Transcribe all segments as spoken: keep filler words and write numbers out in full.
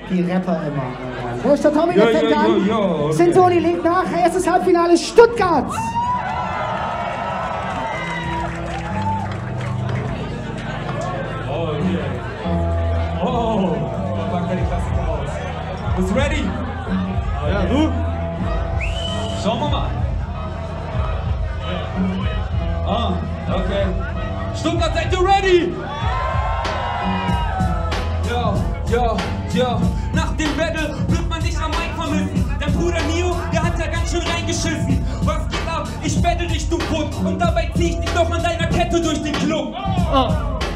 Die Rapper immer. Wo ist der Tommy, der fängt an? Okay. Sintoni legt nach, erstes Halbfinale Stuttgart. Oh, yeah. Oh, da packt er die Klassiker raus. Bist du ready? Okay. Ja, du? Schauen wir mal. Ah, okay. Stuttgart, seid ihr ready? Ja, ja, ja. Nach dem Battle wird man dich am Mic vermissen. Dein Bruder Nio, der hat ja ganz schön reingeschissen. Was geht ab? Ich battle dich, du Putt. Und dabei zieh ich dich doch an deiner Kette durch den Club. Oh.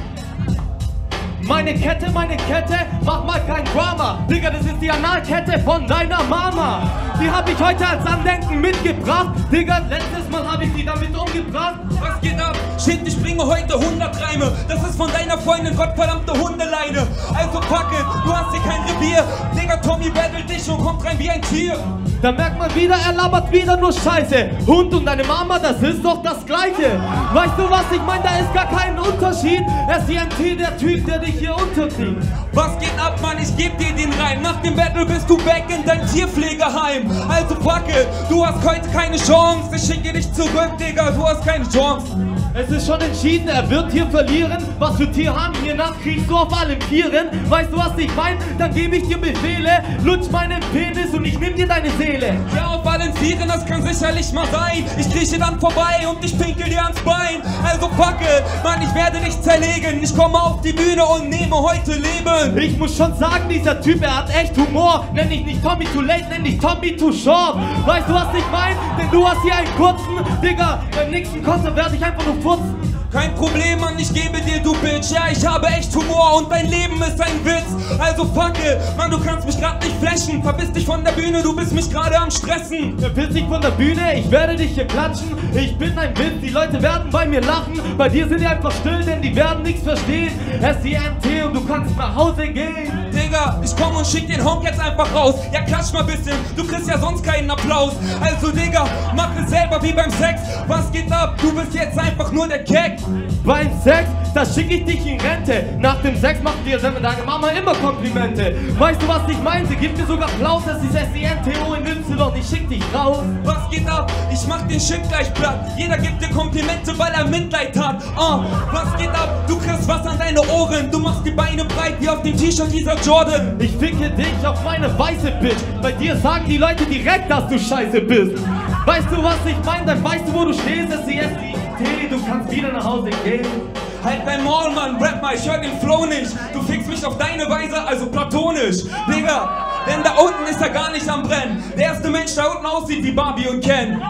Meine Kette, meine Kette, mach mal kein Drama. Digga, das ist die Analkette von deiner Mama. Die hab ich heute als Andenken mitgebracht. Digga, letztes Mal hab ich die damit umgebracht. Was geht ab? Shit, ich bringe heute hundert Reime. Das ist von deiner Freundin, gottverdammte Hundeleine. Also fuck it, du hast hier kein Revier. Digga, Tommy battelt dich und kommt rein wie ein Tier. Da merkt man wieder, er labert wieder nur Scheiße. Hund und deine Mama, das ist doch das Gleiche. Weißt du was, ich mein, da ist gar kein Unterschied. S C M T, der Typ, der dich hier unterkriegt. Was geht ab, Mann, ich geb dir den rein. Nach dem Battle bist du back in dein Tierpflegeheim. Also fuck it, du hast heute keine Chance. Ich schicke dich zurück, Digga, du hast keine Chance. Es ist schon entschieden, er wird hier verlieren. Was für Tier haben hier nach, kriegst du auf allen Vieren. Weißt du was ich mein? Dann gebe ich dir Befehle. Lutsch meinen Penis und ich nehm dir deine Seele. Ja, auf allen Vieren, das kann sicherlich mal sein. Ich krieche dann vorbei und ich pinkel dir ans Bein. Also fuck it, Mann, ich werde dich zerlegen. Ich komme auf die Bühne und nehme heute Leben. Ich muss schon sagen, dieser Typ, er hat echt Humor. Nenn dich nicht Tommy too late, nenn dich Tommy too short. Weißt du was ich mein? Denn du hast hier einen kurzen. Digga, beim nächsten Konzert werde ich einfach nur furzen. Kein Problem, Mann, ich gebe dir, du Bitch. Ja, ich habe echt Humor und dein Leben ist ein Witz. Also fuck it, Mann, du kannst mich grad nicht flashen. Verpiss dich von der Bühne, du bist mich gerade am Stressen. Verpiss dich von der Bühne, ich werde dich hier klatschen. Ich bin ein Witz, die Leute werden bei mir lachen. Bei dir sind die einfach still, denn die werden nichts verstehen. S C M T und du kannst nach Hause gehen. Digga, ich komm und schick den Honk jetzt einfach raus. Ja, klatsch mal bisschen, du kriegst ja sonst keinen Applaus. Also Digga, mach es selber wie beim Sex. Was geht ab? Du bist jetzt einfach nur der Keck. Beim Sex, da schick ich dich in Rente. Nach dem Sex macht dir deine Mama immer Komplimente. Weißt du was ich meine? Sie gibt mir sogar Applaus. Das ist S C M T O in Y, ich schick dich raus. Was geht ab? Ich mach den Shit gleich platt. Jeder gibt dir Komplimente, weil er Mitleid hat. Oh, was geht ab? Du kriegst was an deine Ohren. Du machst die Beine breit wie auf dem T-Shirt dieser Jordan. Ich ficke dich auf meine weiße Bitch. Bei dir sagen die Leute direkt, dass du scheiße bist. Weißt du was ich meine? Dann weißt du wo du stehst. S C M T, du kannst wieder nach Hause gehen. Halt dein Maul, Mann, rap mal, ich hör den Flow nicht. Du fickst mich auf deine Weise, also platonisch. Digga, denn da unten ist er gar nicht am Brennen. Der erste Mensch da unten aussieht wie Barbie und Ken.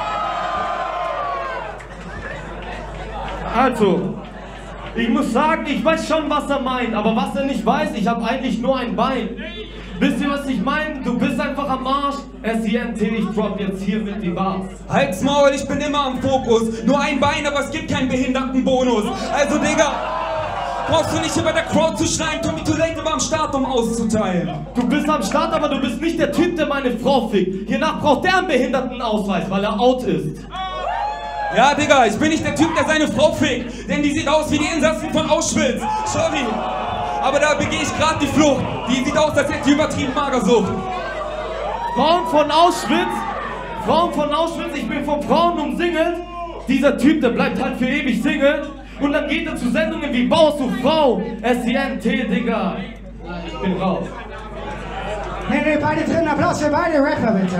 Also, ich muss sagen, ich weiß schon, was er meint. Aber was er nicht weiß, ich habe eigentlich nur ein Bein. Wisst ihr, was ich meine? Du bist einfach am Arsch. S C M T, ich drop jetzt hier mit die Bars. Halt's Maul, ich bin immer am Fokus. Nur ein Bein, aber es gibt keinen Behindertenbonus. Also, Digga, brauchst du nicht über der Crowd zu schreien. Tommy too late war am Start, um auszuteilen. Du bist am Start, aber du bist nicht der Typ, der meine Frau fickt. Hiernach braucht der einen Behindertenausweis, weil er out ist. Ja, Digga, ich bin nicht der Typ, der seine Frau fickt. Denn die sieht aus wie die Insassen von Auschwitz. Sorry. Aber da begehe ich gerade die Flucht. Die sieht aus, als hätte die übertrieben Magersucht. Frauen von Auschwitz? Frauen von Auschwitz? Ich bin von Frauen umsingelt. Dieser Typ, der bleibt halt für ewig Single. Und dann geht er zu Sendungen wie Bauer zu Frau. S C M T, Digga. Ich bin raus. Nee, nee, beide drin. Applaus für beide Rapper, bitte.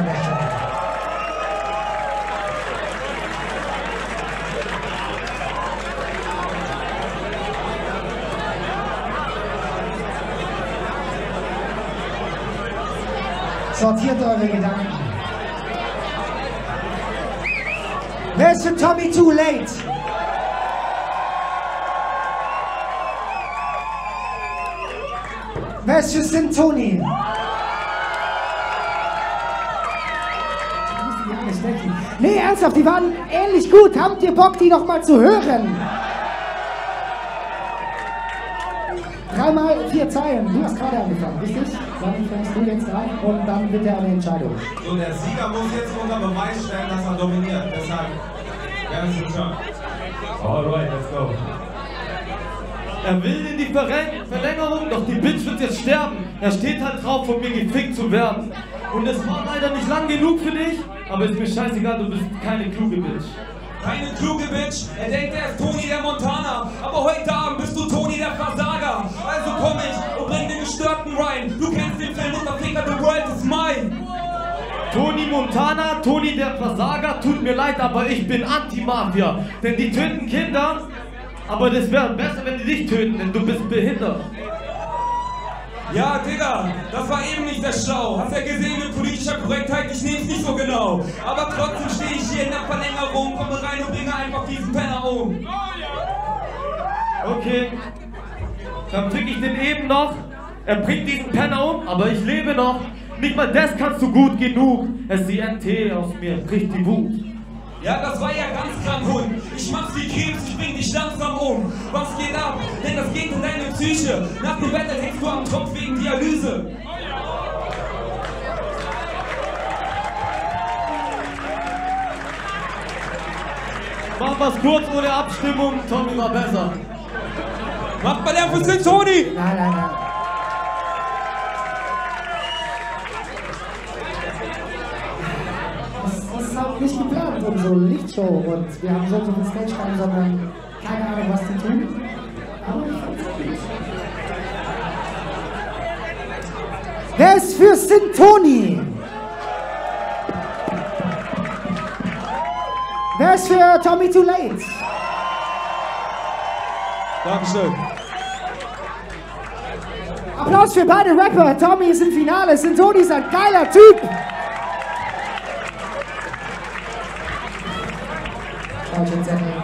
Sortiert eure Gedanken. Wer ist für Tommy too late? Wer ist für Sintoni? Nee, ernsthaft, die waren ähnlich gut. Habt ihr Bock, die noch mal zu hören? Dreimal vier Zeilen. Du hast gerade angefangen, richtig? Dann fängst du jetzt rein und dann wird er eine Entscheidung. So, der Sieger muss jetzt unter Beweis stellen, dass er dominiert. Deshalb, ganz schön. Alright, let's go. Er will in die Verren- Verlängerung, doch die Bitch wird jetzt sterben. Er steht halt drauf, von mir gefickt zu werden. Und es war leider nicht lang genug für dich, aber ist mir scheißegal, du bist keine kluge Bitch. Keine kluge Bitch, er denkt, er ist Tony der Montana. Aber heute Abend bist du Tony der Versager. Also komm ich und bring den gestörten Rhyme. Du kennst den Film Unterfinger, the world is mine. Tony Montana, Tony der Versager, tut mir leid, aber ich bin Anti-Mafia. Denn die töten Kinder, aber das wäre besser, wenn die dich töten, denn du bist behindert. Ja, Digga, das war eben nicht sehr schlau. Hast ja gesehen, mit politischer Korrektheit, ich nehm's nicht so genau. Aber trotzdem stehe ich hier in der Verlängerung, komme rein und bringe einfach diesen Penner um. Okay, dann fick ich den eben noch. Er bringt diesen Penner um, aber ich lebe noch. Nicht mal das kannst du gut genug. S C N T aus mir bricht die Wut. Ja, das war ja ganz krank, Hund. Ich mach's wie Krebs, ich bring dich langsam um. Was geht ab? Denn das geht in deine Psyche. Nach dem Wetter hängst du am Tropf wegen Dialyse. Mach was kurz ohne Abstimmung, Tommy war besser. Macht mal Lärm für den Tony! Nein, nein, nein. Das ist auch nicht geplant, unsere Lichtshow. Und wir haben so und so viel Stage-Time, sondern keine Ahnung, was die tun. Aber ich fand's gut. Wer ist für Sintoni? Wer ist für Tommy Too Late? Dankeschön. Applaus für beide Rapper. Tommy ist im Finale. Sintoni ist ein geiler Typ. Falsche Zettel.